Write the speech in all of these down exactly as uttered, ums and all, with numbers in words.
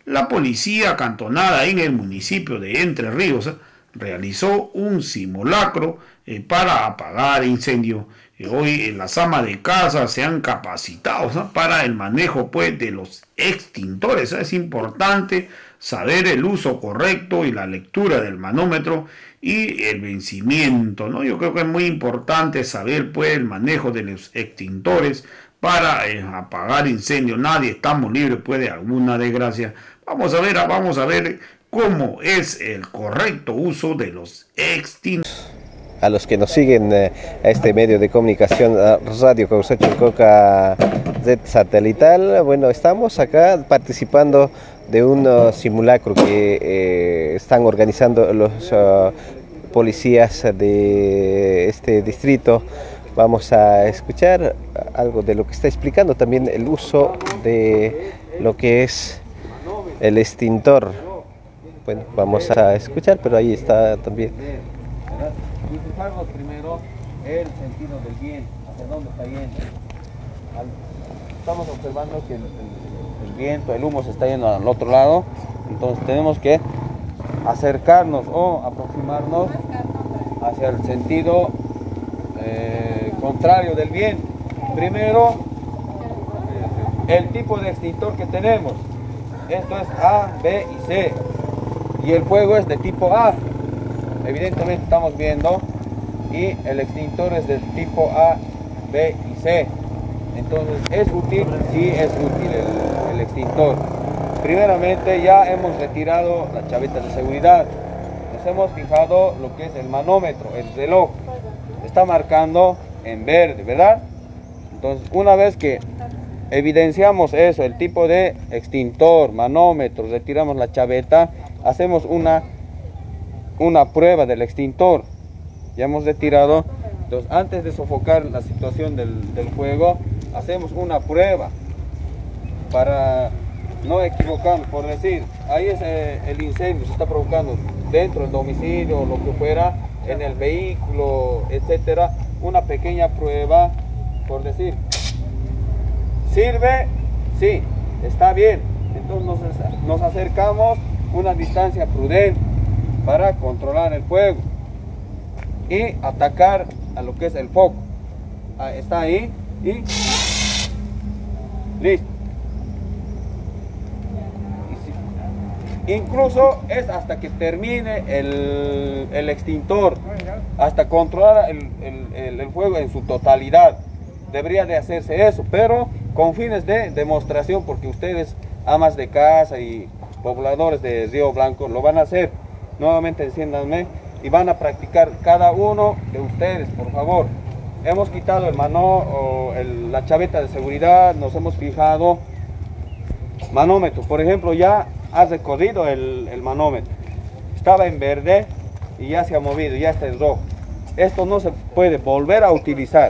La policía cantonada en el municipio de Entre Ríos eh, realizó un simulacro eh, para apagar incendios. Eh, hoy en las amas de casa se han capacitado, ¿no?, para el manejo, pues, de los extintores. Es importante saber el uso correcto y la lectura del manómetro y el vencimiento, ¿no? Yo creo que es muy importante saber, pues, el manejo de los extintores para eh, apagar incendios. Nadie estamos libres, pues, de alguna desgracia. Vamos a ver, vamos a ver cómo es el correcto uso de los extintores. A los que nos siguen eh, a este medio de comunicación, Radio Coca Z satelital, bueno, estamos acá participando de un uh, simulacro que eh, están organizando los uh, policías de este distrito. Vamos a escuchar algo de lo que está explicando también el uso de lo que es el extintor. Bueno, vamos a escuchar, pero ahí está también. Fijarnos primero el sentido del viento, hacia dónde está yendo. Estamos observando que el, el, el viento, el humo se está yendo al otro lado, entonces tenemos que acercarnos o aproximarnos hacia el sentido eh, contrario del viento. Primero, el tipo de extintor que tenemos, esto es A, B y C, y el fuego es de tipo A. Evidentemente estamos viendo, y el extintor es del tipo A, B y C. Entonces, ¿es útil? Sí, es útil el, el extintor. Primeramente, ya hemos retirado las chavetas de seguridad. Nos hemos fijado lo que es el manómetro, el reloj. Está marcando en verde, ¿verdad? Entonces, una vez que evidenciamos eso, el tipo de extintor, manómetro, retiramos la chaveta, hacemos una, una prueba del extintor. Ya hemos retirado, entonces antes de sofocar la situación del, del fuego, hacemos una prueba para no equivocarnos, por decir, ahí es eh, el incendio, se está provocando dentro del domicilio o lo que fuera, en el vehículo, etcétera. Una pequeña prueba, por decir, ¿sirve? Sí, está bien. Entonces nos, nos acercamos una distancia prudente para controlar el fuego y atacar a lo que es el foco. Ah, está ahí y listo. Y si, incluso es hasta que termine el, el extintor, hasta controlar el, el, el, el fuego en su totalidad. Debería de hacerse eso, pero con fines de demostración, porque ustedes, amas de casa y pobladores de Río Blanco, lo van a hacer. Nuevamente enciéndanme y van a practicar cada uno de ustedes, por favor. Hemos quitado el mano, o el, la chaveta de seguridad, nos hemos fijado. Manómetro, por ejemplo, ya ha recorrido el, el manómetro. Estaba en verde y ya se ha movido, ya está en rojo. Esto no se puede volver a utilizar.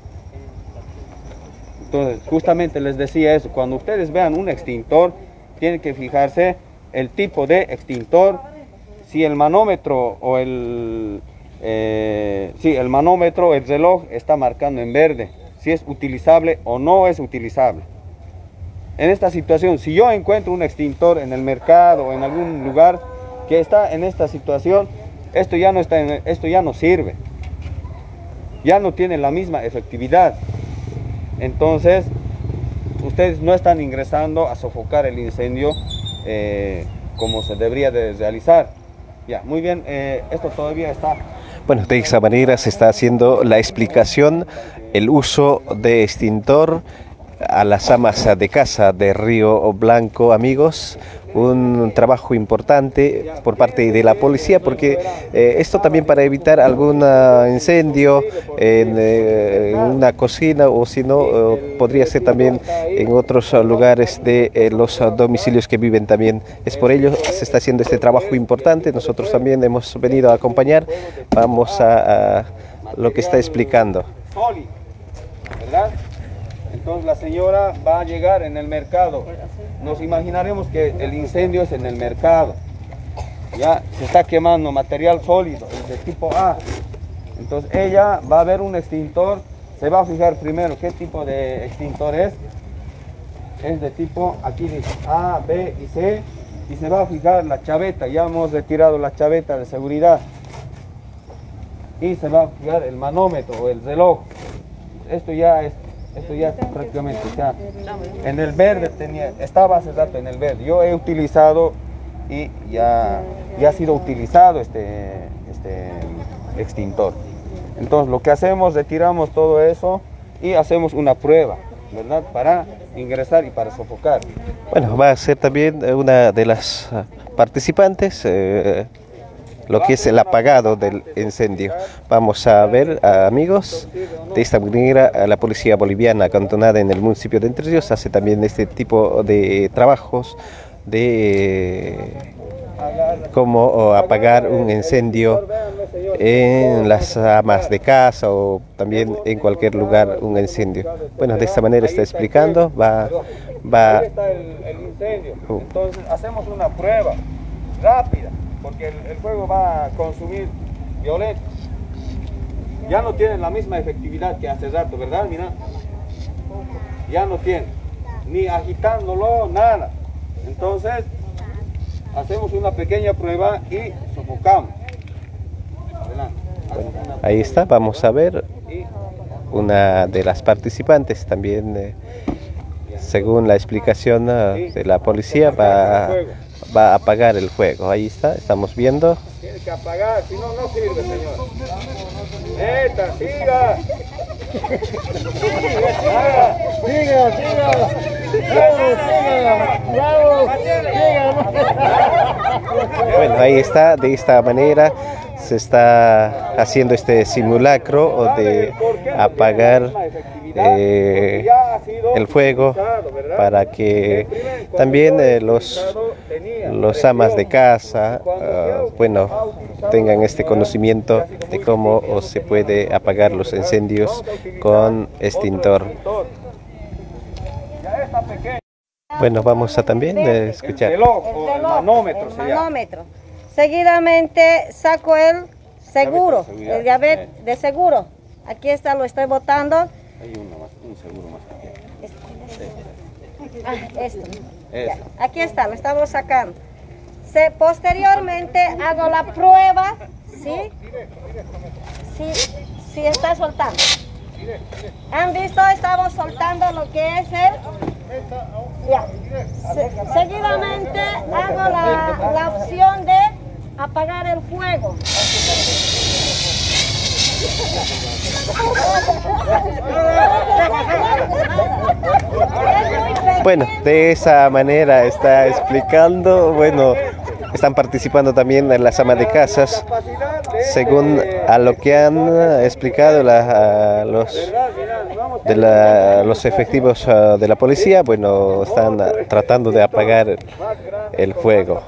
Entonces, justamente les decía eso, cuando ustedes vean un extintor, tienen que fijarse el tipo de extintor, si el manómetro o el, eh, si el manómetro, el reloj está marcando en verde, si es utilizable o no es utilizable. En esta situación, si yo encuentro un extintor en el mercado o en algún lugar que está en esta situación, esto ya no está en, esto ya no sirve, ya no tiene la misma efectividad. Entonces, ustedes no están ingresando a sofocar el incendio eh, como se debería de realizar. Ya, muy bien, eh, esto todavía está. Bueno, de esa manera se está haciendo la explicación, el uso de extintor a las amas de casa de Río Blanco, amigos. Un trabajo importante por parte de la policía, porque eh, esto también para evitar algún incendio en, eh, en una cocina, o si no, eh, podría ser también en otros lugares de eh, los domicilios que viven también. Es por ello que se está haciendo este trabajo importante. Nosotros también hemos venido a acompañar. Vamos a, a lo que está explicando. ¿Verdad? Entonces la señora va a llegar en el mercado. Nos imaginaremos que el incendio es en el mercado. Ya se está quemando material sólido, es de tipo A. Entonces ella va a ver un extintor, se va a fijar primero qué tipo de extintor es. Es de tipo, aquí dice A, B y C. y se va a fijar la chaveta. Ya hemos retirado la chaveta de seguridad y se va a fijar el manómetro o el reloj. Esto ya es, esto ya es prácticamente ya en el verde tenía, estaba hace rato en el verde. Yo he utilizado y ya, ya ha sido utilizado este, este extintor. Entonces lo que hacemos, retiramos todo eso y hacemos una prueba, ¿verdad? Para ingresar y para sofocar. Bueno, va a ser también una de las participantes eh, lo que es el apagado del incendio. Vamos a ver, amigos, de esta manera la policía boliviana cantonada en el municipio de Entre Ríos hace también este tipo de trabajos de cómo apagar un incendio en las amas de casa o también en cualquier lugar un incendio. Bueno, de esta manera está explicando, va, va. Ahí está el, el incendio. Entonces hacemos una prueba rápida, porque el, el fuego va a consumir violeta. Ya no tiene la misma efectividad que hace rato, ¿verdad? Mira, ya no tiene, ni agitándolo, nada. Entonces hacemos una pequeña prueba y sofocamos. Bueno, ahí está, vamos a ver una de las participantes también, eh, según la explicación uh, de la policía, va, va a apagar el fuego. Ahí está, estamos viendo. Tiene que apagar, si no, no sirve, señor. ¡Esta, siga! ¡Siga, siga! ¡Siga! Bueno, ahí está, de esta manera se está haciendo este simulacro de apagar eh, el fuego para que también eh, los, los amas de casa uh, bueno, tengan este conocimiento de cómo se puede apagar los incendios con extintor. Bueno, vamos a también eh, escuchar. El reloj o el manómetro. El manómetro. Seguidamente saco el seguro, el llave de seguro. Aquí está, lo estoy botando. Hay uno más, un seguro más pequeño. Ah, esto. Ya, aquí está, lo estamos sacando. Se, posteriormente hago la prueba, ¿sí? Sí, sí está soltando. ¿Han visto? Estamos soltando lo que es el... Ya. Se, seguidamente hago la, la opción de apagar el fuego. Bueno, de esa manera está explicando, bueno, están participando también en las amas de casas, según a lo que han explicado la, a los, de la, los efectivos uh, de la policía. Bueno, están uh, tratando de apagar el, el fuego.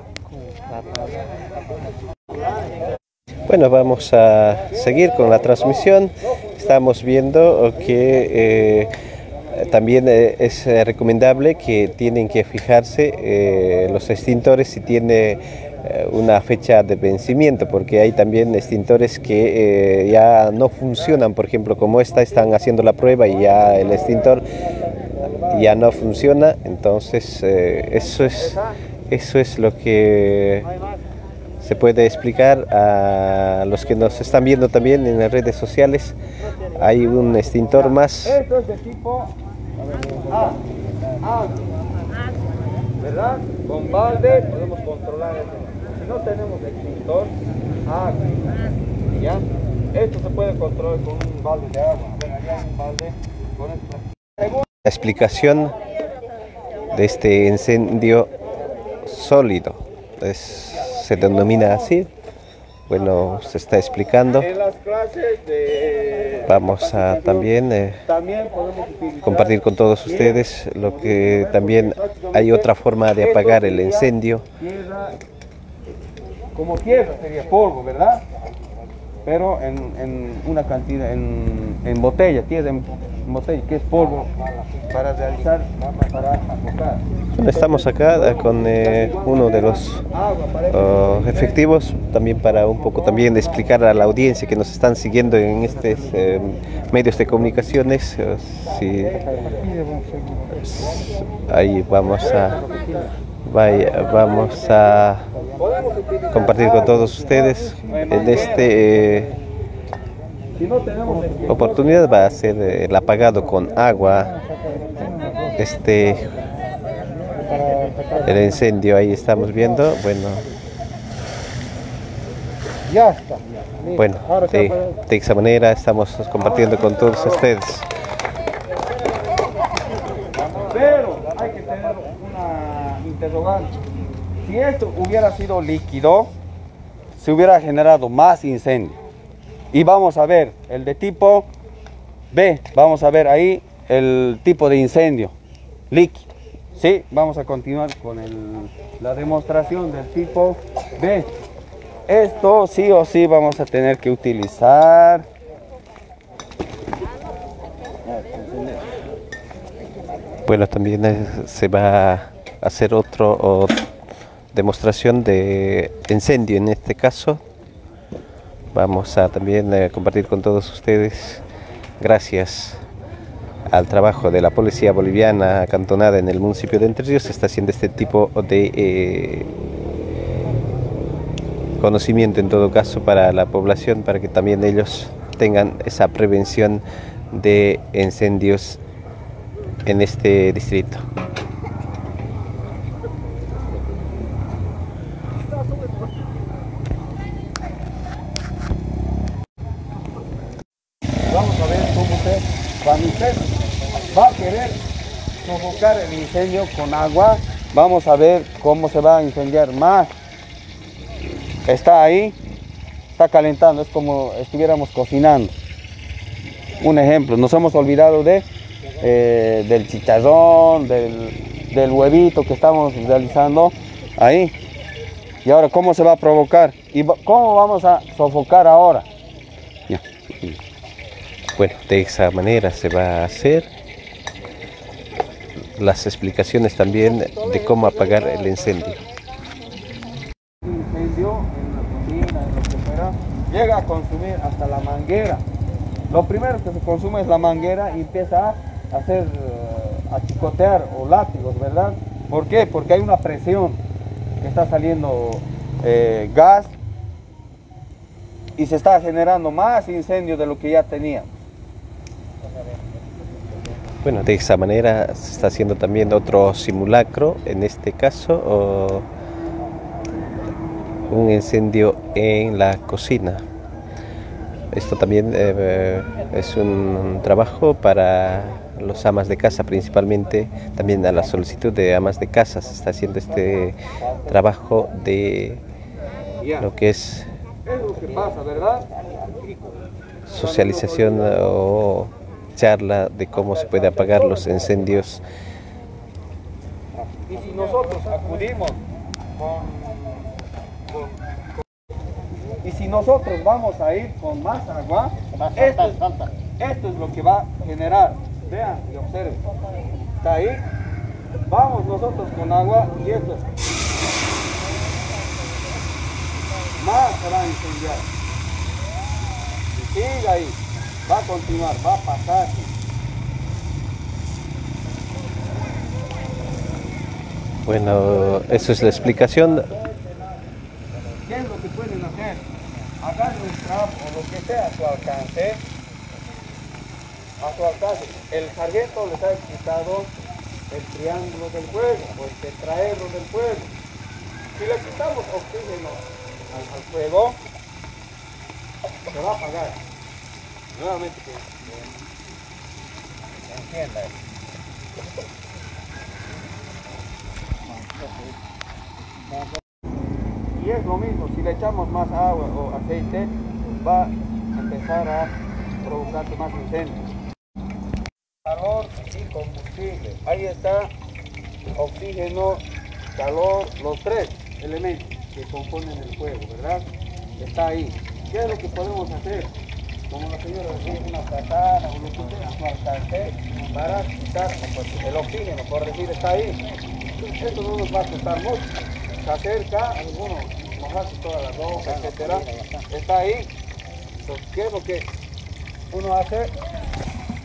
Bueno, vamos a seguir con la transmisión. Estamos viendo que eh, también eh, es recomendable que tienen que fijarse eh, los extintores si tiene eh, una fecha de vencimiento, porque hay también extintores que eh, ya no funcionan. Por ejemplo, como esta, están haciendo la prueba y ya el extintor ya no funciona. Entonces eh, eso es, eso es lo que se puede explicar a los que nos están viendo también en las redes sociales. Hay un extintor más. Esto es de tipo A, A, ¿verdad? Con balde podemos controlar eso. Si no tenemos extintor, agua, ¿ya? Esto se puede controlar con un balde de agua. A ver, allá hay un balde con esto. La explicación de este incendio sólido es, se denomina así. Bueno, se está explicando. En las clases de Vamos a también, eh, también podemos utilizar compartir con todos ustedes lo que también hay otra forma de apagar el incendio. Tierra, como tierra sería polvo, ¿verdad? Pero en, en una cantidad, en, en botella, tierra en, en botella, que es polvo para realizar, para afocar. Bueno, estamos acá con eh, uno de los uh, efectivos, también para un poco también explicar a la audiencia que nos están siguiendo en estos eh, medios de comunicaciones. Uh, si, ahí vamos a Vaya, vamos a compartir con todos ustedes en este eh, oportunidad. Va a ser eh, el apagado con agua, este el incendio. Ahí estamos viendo, bueno, Ya está. bueno, de, de esa manera estamos compartiendo con todos ustedes. Pero hay que tener una interrogante. Si esto hubiera sido líquido, se hubiera generado más incendio. Y vamos a ver el de tipo B, vamos a ver ahí el tipo de incendio líquido. Sí, vamos a continuar con el, la demostración del tipo B. Esto sí o sí vamos a tener que utilizar. Bueno, también eh, se va a hacer otro o, demostración de incendio en este caso. Vamos a también eh, compartir con todos ustedes, gracias al trabajo de la policía boliviana acantonada en el municipio de Entre Ríos, se está haciendo este tipo de eh, conocimiento en todo caso para la población, para que también ellos tengan esa prevención de incendios en este distrito. Vamos a ver cómo usted, cuando usted va a querer sofocar el incendio con agua, vamos a ver cómo se va a incendiar más. Está ahí, está calentando, es como estuviéramos cocinando. Un ejemplo, nos hemos olvidado de, eh, del chicharrón, del, del huevito que estamos realizando ahí. Y ahora, ¿cómo se va a provocar? ¿Y cómo vamos a sofocar ahora? Ya. Bueno, de esa manera se va a hacer las explicaciones también de cómo apagar el incendio. Incendio en la cocina, en lo que fuera, llega a consumir hasta la manguera. Lo primero que se consume es la manguera y empieza a hacer, uh, a chicotear o látigos, ¿verdad? ¿Por qué? Porque hay una presión que está saliendo eh, gas y se está generando más incendio de lo que ya tenía. Bueno, de esa manera se está haciendo también otro simulacro, en este caso o un incendio en la cocina. Esto también eh, es un trabajo para los amas de casa, principalmente también a la solicitud de amas de casa. Se está haciendo este trabajo de lo que es socialización o charla de cómo se puede apagar los incendios. Y si nosotros acudimos con, con, con, y si nosotros vamos a ir con más agua, esto es, esto es lo que va a generar. Vean y observen. Está ahí. Vamos nosotros con agua y esto es. Más se va a incendiar. Y sigue ahí. Va a continuar, va a pasar. Bueno, eso es la explicación. ¿Qué es lo que pueden hacer? Agarren un trapo o lo que sea a su alcance. A su alcance. El sargento les ha explicado el triángulo del fuego o el tetraedro del fuego. Si le quitamos oxígeno al, al fuego, se va a apagar. Nuevamente que entienda eso. Y es lo mismo, si le echamos más agua o aceite, va a empezar a provocar más incendios. Calor y combustible. Ahí está oxígeno, calor, los tres elementos que componen el fuego, ¿verdad? Está ahí. ¿Qué es lo que podemos hacer? Como la señora decía, una katana o lo que sea a su alcance para quitar el oxígeno, por decir, está ahí. Esto no nos va a costar mucho. Se acerca, algunos mojarse toda la ropa, etcétera. Está ahí. Entonces, ¿qué es lo que uno hace?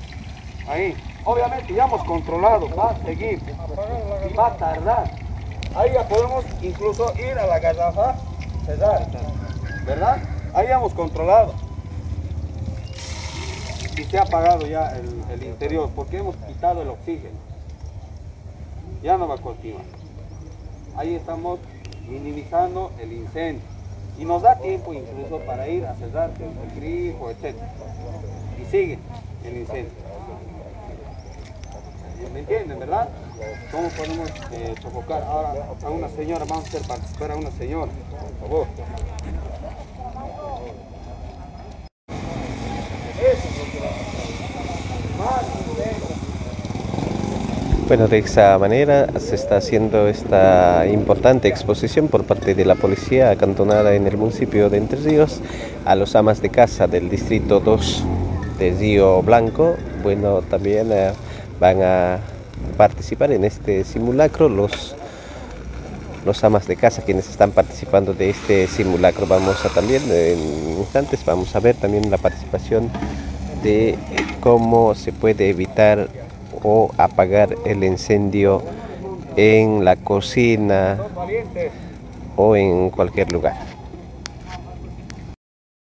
Ahí. Obviamente ya hemos controlado, va a seguir y va a tardar. Ahí ya podemos incluso ir a la garrafa, cerrar, ¿verdad? Ahí ya hemos controlado. Y se ha apagado ya el, el interior porque hemos quitado el oxígeno. Ya no va a continuar. Ahí estamos minimizando el incendio. Y nos da tiempo incluso para ir a cerrar el grifo, etcétera. Y sigue el incendio. ¿Me entienden, verdad? ¿Cómo podemos eh, sofocar ahora a una señora? Vamos a hacer participar a una señora, por favor. Bueno, de esa manera se está haciendo esta importante exposición por parte de la policía acantonada en el municipio de Entre Ríos a los amas de casa del distrito dos de Río Blanco. Bueno, también eh, van a participar en este simulacro los, los amas de casa quienes están participando de este simulacro. Vamos a también, en instantes, vamos a ver también la participación de cómo se puede evitar o apagar el incendio en la cocina o en cualquier lugar.